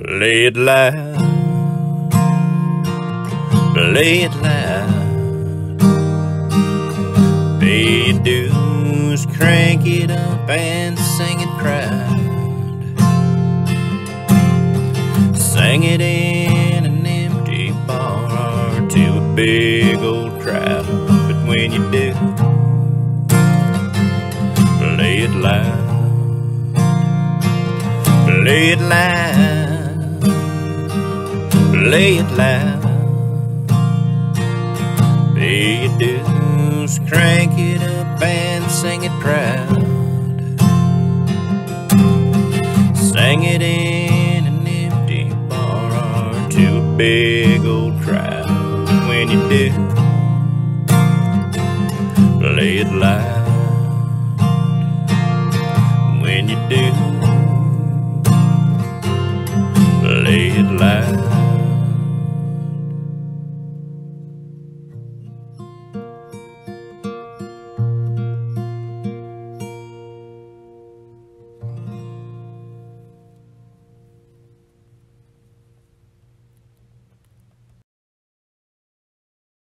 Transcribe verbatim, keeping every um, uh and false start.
Play it loud, play it loud. Pay your dues, crank it up and sing it proud. Sing it in an empty bar or to a big old crowd. But when you do, play it loud, play it loud, play it loud. Pay your dues, crank it up and sing it proud. Sing it in an empty bar or to a big old crowd. But when you do, play it loud. When you do,